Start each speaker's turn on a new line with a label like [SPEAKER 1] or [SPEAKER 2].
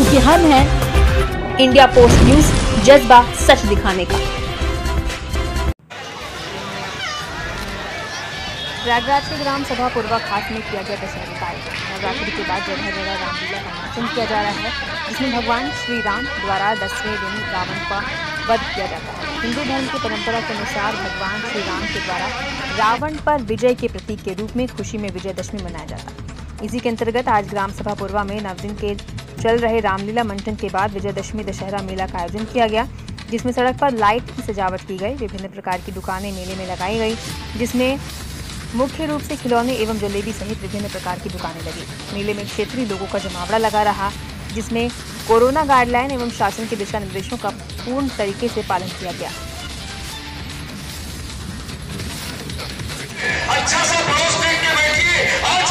[SPEAKER 1] क्योंकि हम हैं इंडिया पोस्ट न्यूज, जज्बा सच दिखाने का। प्रयागराज के ग्राम सभा पूर्वा घाट में किया गया दशहरे का आयोजन। नवरात्रि के बाद जगह जगह रामलीला का मंचन किया जा रहा है, जिसमें भगवान श्री राम द्वारा 10वें दिन रावण का वध किया जाता है। हिंदू धर्म की परंपरा के अनुसार भगवान श्री राम के द्वारा रावण पर विजय के प्रतीक के रूप में खुशी में विजयदशमी मनाया जाता है। इसी के अंतर्गत आज ग्राम सभा पूर्वा में 9 दिन के चल रहे रामलीला मंचन के बाद विजयदशमी दशहरा मेला का आयोजन किया गया, जिसमें सड़क पर लाइट की सजावट की गई। विभिन्न प्रकार की दुकानें मेले में लगाई गई, जिसमें मुख्य रूप से खिलौने एवं जलेबी सहित विभिन्न प्रकार की दुकानें लगी। मेले में क्षेत्रीय लोगों का जमावड़ा लगा रहा, जिसमें कोरोना गाइडलाइन एवं शासन के दिशा निर्देशों का पूर्ण तरीके से पालन किया गया।
[SPEAKER 2] अच्छा सा पड़ोस देख के बैठिए।